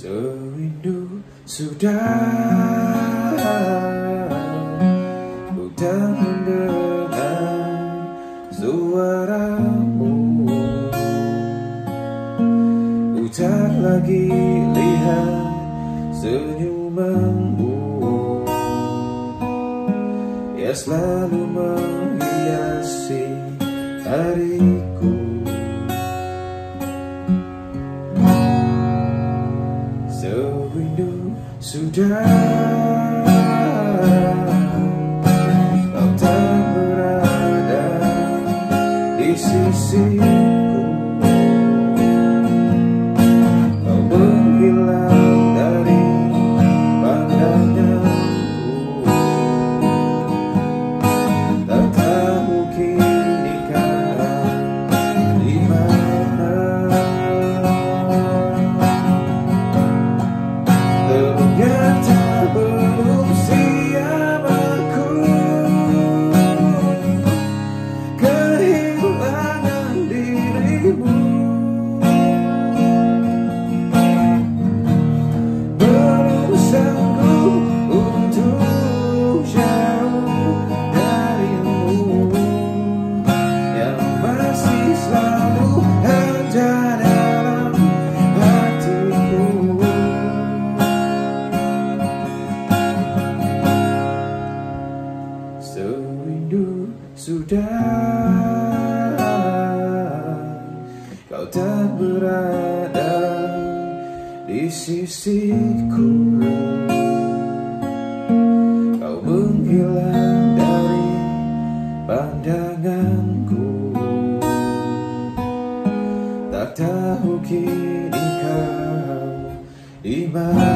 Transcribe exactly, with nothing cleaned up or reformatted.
Serindu sudah ku tak mendengar suaramu, ku tak lagi lihat senyumanmu yang selalu menghiasi hariku. Serindu sudah kau tak berada di sisiku, kau menghilang dari pandanganku, tak tahu kini kau di mana. Ternyata belum siap aku kehilangan dirimu, belum sanggup untuk jauh darimu yang masih selalu ada dalam hatiku. Serindu sudah kau tak berada di sisiku, kau menghilang dari pandanganku, tak tahu kini kau di mana.